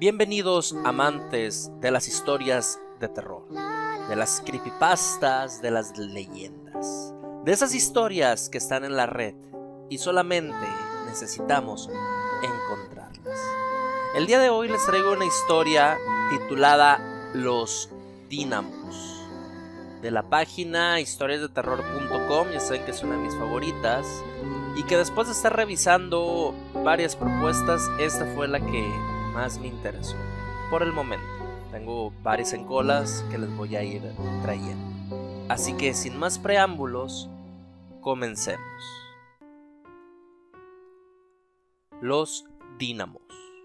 Bienvenidos amantes de las historias de terror, de las creepypastas, de las leyendas, de esas historias que están en la red y solamente necesitamos encontrarlas. El día de hoy les traigo una historia titulada Los Dínamos, de la página historiasdeterror.com. Ya saben que es una de mis favoritas y que después de estar revisando varias propuestas, esta fue la que más me interesó por el momento. Tengo varias en colas que les voy a ir trayendo, así que sin más preámbulos, comencemos. Los Dínamos.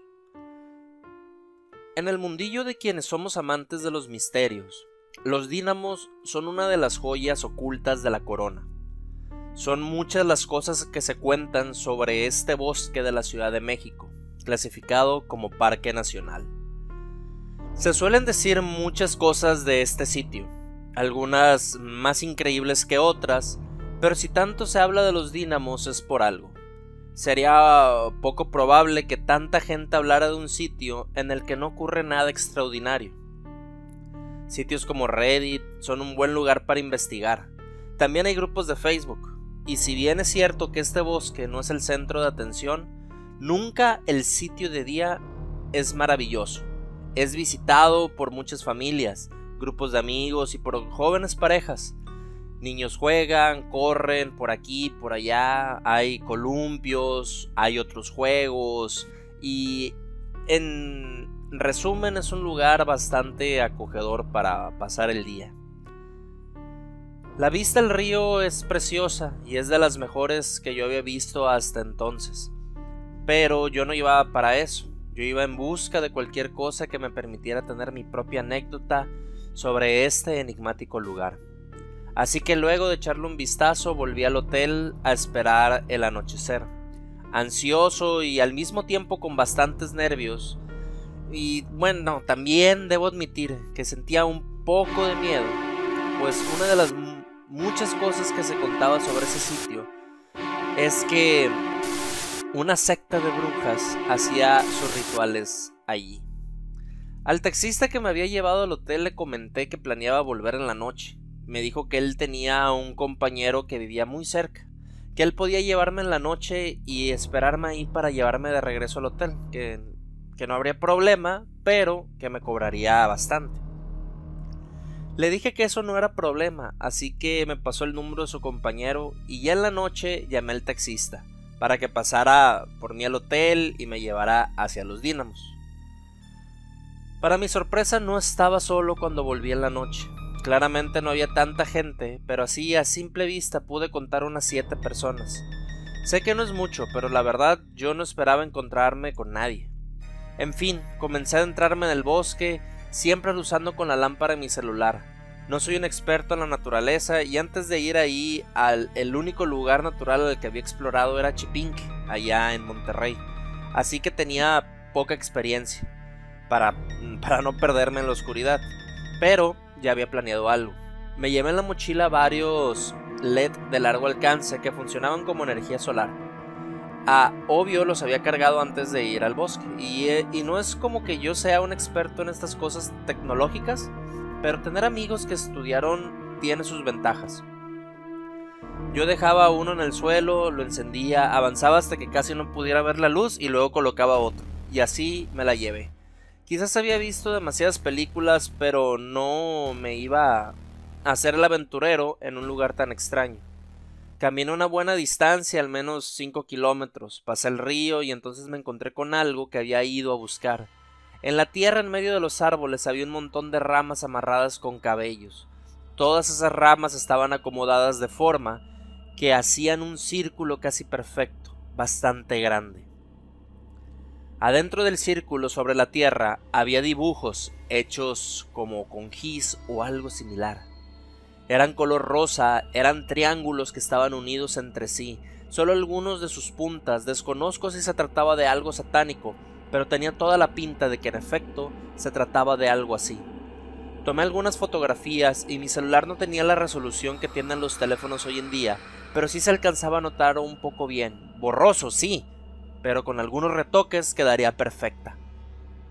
En el mundillo de quienes somos amantes de los misterios, los dínamos son una de las joyas ocultas de la corona. Son muchas las cosas que se cuentan sobre este bosque de la Ciudad de México, clasificado como Parque Nacional. Se suelen decir muchas cosas de este sitio, algunas más increíbles que otras, pero si tanto se habla de los dínamos es por algo. Sería poco probable que tanta gente hablara de un sitio en el que no ocurre nada extraordinario. Sitios como Reddit son un buen lugar para investigar. También hay grupos de Facebook, y si bien es cierto que este bosque no es el centro de atención, nunca el sitio de día es maravilloso. Es visitado por muchas familias, grupos de amigos y por jóvenes parejas. Niños juegan, corren por aquí, por allá, hay columpios, hay otros juegos y en resumen es un lugar bastante acogedor para pasar el día. La vista al río es preciosa y es de las mejores que yo había visto hasta entonces. Pero yo no iba para eso, yo iba en busca de cualquier cosa que me permitiera tener mi propia anécdota sobre este enigmático lugar. Así que luego de echarle un vistazo volví al hotel a esperar el anochecer, ansioso y al mismo tiempo con bastantes nervios. Y bueno, también debo admitir que sentía un poco de miedo, pues una de las muchas cosas que se contaba sobre ese sitio es que una secta de brujas hacía sus rituales allí. Al taxista que me había llevado al hotel le comenté que planeaba volver en la noche. Me dijo que él tenía un compañero que vivía muy cerca, que él podía llevarme en la noche y esperarme ahí para llevarme de regreso al hotel, que no habría problema, pero que me cobraría bastante. Le dije que eso no era problema, así que me pasó el número de su compañero y ya en la noche llamé al taxista para que pasara por mí al hotel y me llevara hacia los dínamos. Para mi sorpresa no estaba solo cuando volví en la noche. Claramente no había tanta gente, pero así a simple vista pude contar unas 7 personas. Sé que no es mucho, pero la verdad yo no esperaba encontrarme con nadie. En fin, comencé a adentrarme en el bosque, siempre usando con la lámpara de mi celular. No soy un experto en la naturaleza y antes de ir ahí, el único lugar natural al que había explorado era Chipinque, allá en Monterrey. Así que tenía poca experiencia para no perderme en la oscuridad. Pero ya había planeado algo. Me llevé en la mochila varios LED de largo alcance que funcionaban como energía solar. Obvio los había cargado antes de ir al bosque y no es como que yo sea un experto en estas cosas tecnológicas, pero tener amigos que estudiaron tiene sus ventajas. Yo dejaba uno en el suelo, lo encendía, avanzaba hasta que casi no pudiera ver la luz y luego colocaba otro, y así me la llevé. Quizás había visto demasiadas películas, pero no me iba a hacer el aventurero en un lugar tan extraño. Caminé una buena distancia, al menos 5 kilómetros, pasé el río y entonces me encontré con algo que había ido a buscar. En la tierra en medio de los árboles había un montón de ramas amarradas con cabellos. Todas esas ramas estaban acomodadas de forma que hacían un círculo casi perfecto, bastante grande. Adentro del círculo sobre la tierra había dibujos hechos como con gis o algo similar. Eran color rosa, eran triángulos que estaban unidos entre sí. Solo algunos de sus puntas, desconozco si se trataba de algo satánico, pero tenía toda la pinta de que en efecto se trataba de algo así. Tomé algunas fotografías y mi celular no tenía la resolución que tienen los teléfonos hoy en día, pero sí se alcanzaba a notar un poco bien. Borroso, sí, pero con algunos retoques quedaría perfecta.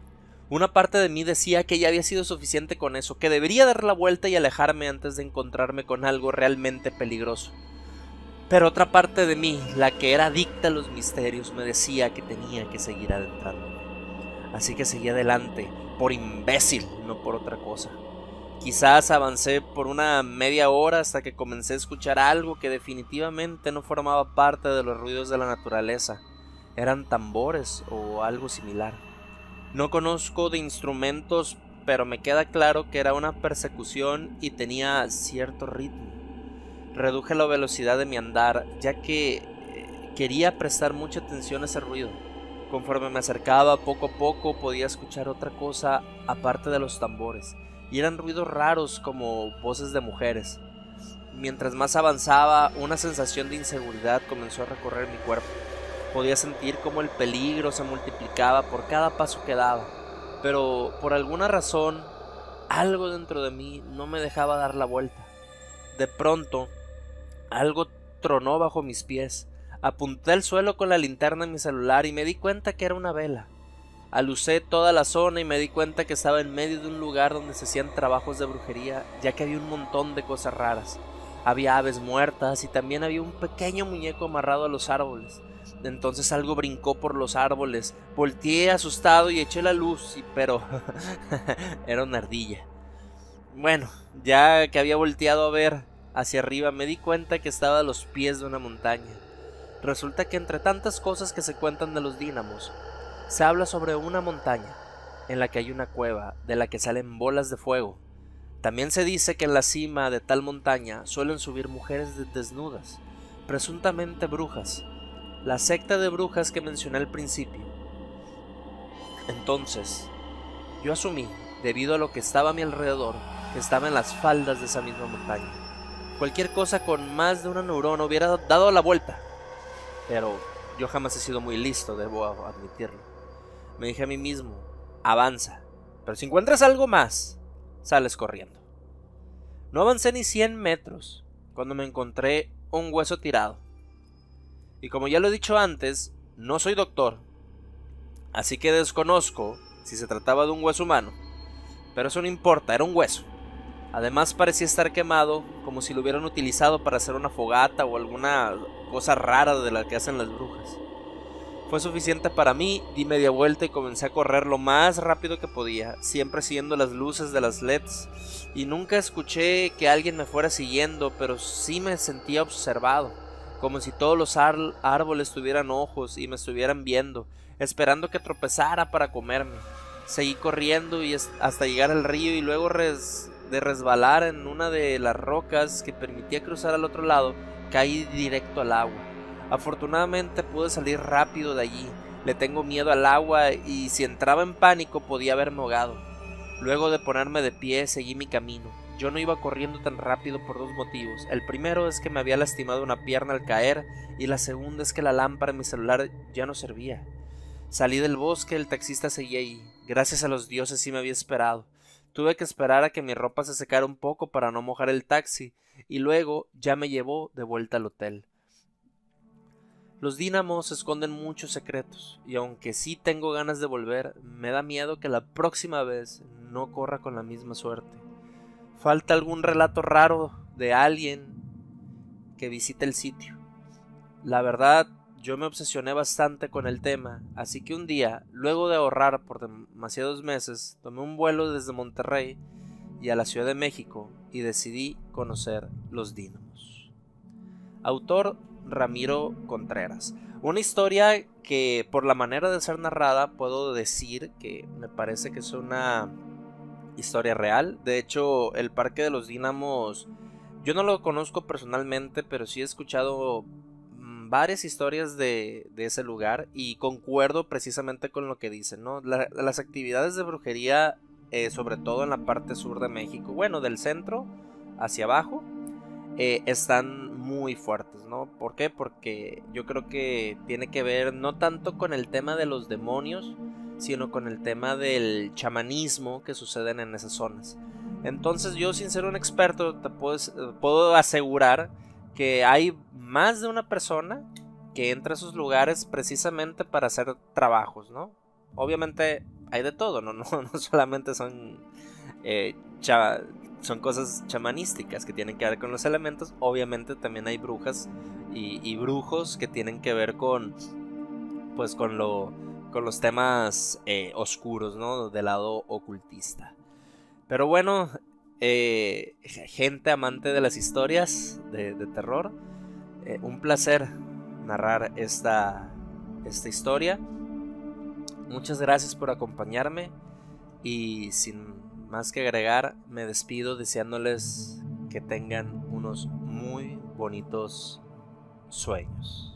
Una parte de mí decía que ya había sido suficiente con eso, que debería dar la vuelta y alejarme antes de encontrarme con algo realmente peligroso. Pero otra parte de mí, la que era adicta a los misterios, me decía que tenía que seguir adentrándome. Así que seguí adelante, por imbécil, no por otra cosa. Quizás avancé por una media hora hasta que comencé a escuchar algo que definitivamente no formaba parte de los ruidos de la naturaleza. Eran tambores o algo similar. No conozco de instrumentos, pero me queda claro que era una persecución y tenía cierto ritmo. Reduje la velocidad de mi andar, ya que quería prestar mucha atención a ese ruido. Conforme me acercaba, poco a poco podía escuchar otra cosa aparte de los tambores, y eran ruidos raros como voces de mujeres. Mientras más avanzaba, una sensación de inseguridad comenzó a recorrer mi cuerpo. Podía sentir cómo el peligro se multiplicaba por cada paso que daba, pero por alguna razón, algo dentro de mí no me dejaba dar la vuelta. De pronto, algo tronó bajo mis pies. Apunté al suelo con la linterna en mi celular y me di cuenta que era una vela. Alucé toda la zona y me di cuenta que estaba en medio de un lugar donde se hacían trabajos de brujería, ya que había un montón de cosas raras. Había aves muertas y también había un pequeño muñeco amarrado a los árboles. Entonces algo brincó por los árboles. Volteé asustado y eché la luz, pero era una ardilla. Bueno, ya que había volteado a ver hacia arriba, me di cuenta que estaba a los pies de una montaña. Resulta que entre tantas cosas que se cuentan de los dínamos, se habla sobre una montaña en la que hay una cueva de la que salen bolas de fuego. También se dice que en la cima de tal montaña suelen subir mujeres desnudas, presuntamente brujas, la secta de brujas que mencioné al principio. Entonces, yo asumí, debido a lo que estaba a mi alrededor, que estaba en las faldas de esa misma montaña. Cualquier cosa con más de una neurona hubiera dado la vuelta. Pero yo jamás he sido muy listo, debo admitirlo. Me dije a mí mismo, avanza, pero si encuentras algo más, sales corriendo. No avancé ni 100 metros cuando me encontré un hueso tirado. Y como ya lo he dicho antes, no soy doctor, así que desconozco si se trataba de un hueso humano. Pero eso no importa, era un hueso. Además parecía estar quemado, como si lo hubieran utilizado para hacer una fogata o alguna cosa rara de la que hacen las brujas. Fue suficiente para mí, di media vuelta y comencé a correr lo más rápido que podía, siempre siguiendo las luces de las LEDs, y nunca escuché que alguien me fuera siguiendo, pero sí me sentía observado, como si todos los árboles tuvieran ojos y me estuvieran viendo, esperando que tropezara para comerme. Seguí corriendo y hasta llegar al río y luego de resbalar en una de las rocas que permitía cruzar al otro lado, caí directo al agua. Afortunadamente pude salir rápido de allí. Le tengo miedo al agua y si entraba en pánico podía haberme ahogado. Luego de ponerme de pie seguí mi camino. Yo no iba corriendo tan rápido por dos motivos. El primero es que me había lastimado una pierna al caer y la segunda es que la lámpara en mi celular ya no servía. Salí del bosque, el taxista seguía ahí. Gracias a los dioses sí me había esperado. Tuve que esperar a que mi ropa se secara un poco para no mojar el taxi, y luego ya me llevó de vuelta al hotel. Los dínamos esconden muchos secretos, y aunque sí tengo ganas de volver, me da miedo que la próxima vez no corra con la misma suerte. Falta algún relato raro de alguien que visite el sitio. La verdad, yo me obsesioné bastante con el tema, así que un día, luego de ahorrar por demasiados meses, tomé un vuelo desde Monterrey y a la Ciudad de México y decidí conocer los dínamos. Autor Ramiro Contreras. Una historia que por la manera de ser narrada puedo decir que me parece que es una historia real. De hecho, el Parque de los Dínamos yo no lo conozco personalmente, pero sí he escuchado varias historias de ese lugar y concuerdo precisamente con lo que dicen, ¿no? Las actividades de brujería, sobre todo en la parte sur de México, bueno, del centro hacia abajo, están muy fuertes, ¿no? ¿Por qué? Porque yo creo que tiene que ver no tanto con el tema de los demonios, sino con el tema del chamanismo que suceden en esas zonas. Entonces yo, sin ser un experto, te puedo asegurar que hay más de una persona que entra a esos lugares precisamente para hacer trabajos, ¿no? Obviamente hay de todo, no solamente son, son cosas chamanísticas que tienen que ver con los elementos. Obviamente también hay brujas y brujos que tienen que ver con, pues, con los temas oscuros, ¿no? Del lado ocultista. Pero bueno, gente amante de las historias de terror, un placer narrar esta historia. Muchas gracias por acompañarme y sin más que agregar, me despido deseándoles que tengan unos muy bonitos sueños.